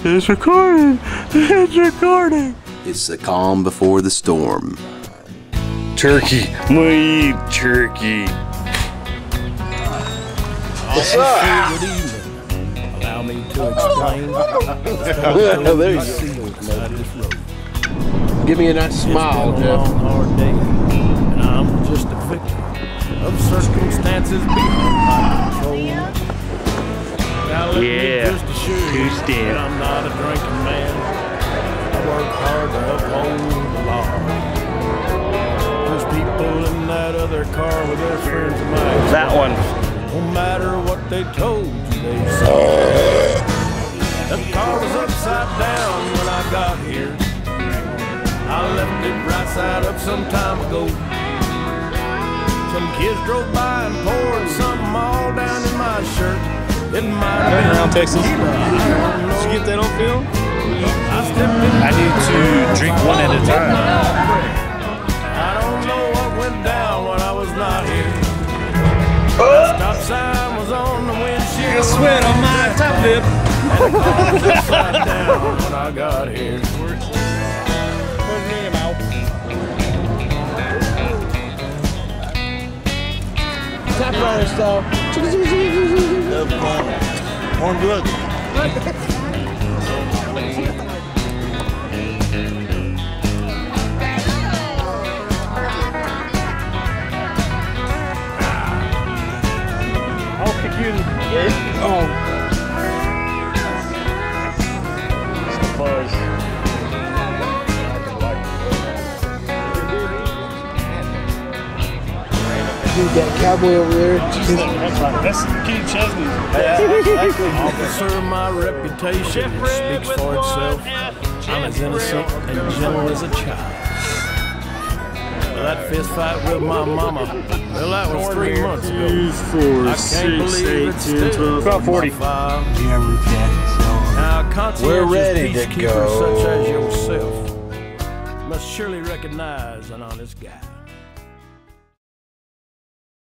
It's recording. It's recording. It's the calm before the storm. Turkey. I'm gonna eat turkey. What's up? Good evening. Allow me to explain. There you go. Give me a nice smile, Jeff. It's been a long, hard day, and I'm just a victim of circumstances beyond my control. Now let me just assure you that I'm not a drinking man. I work hard to uphold the law. There's people in that other car with their friends of mine. That one. No matter what they told you, they saw. The car was upside down when I got here. I left it right side up some time ago. Some kids drove by and poured something all down in my shirt. It might have been around Texas. Did you get that on film? I need to drink one at a time. I don't know what went down when I was not here. Stop sign was on the windshield. You sweat on my top lip. And the car was upside down when I got here. Typewriter style. Warm blood. I'll pick you. Oh. It's the buzz. Dude, that cowboy over there. That's Keith Chesney. Officer, my reputation speaks for itself. I'm as innocent and gentle as a child. That fist fight with my mama, well, that was 3 months ago. 2, 4, I can't 6, believe 8, it's 10, still 12, about 40. Now, We're ready to peacekeepers go. such as yourself must surely recognize an honest guy.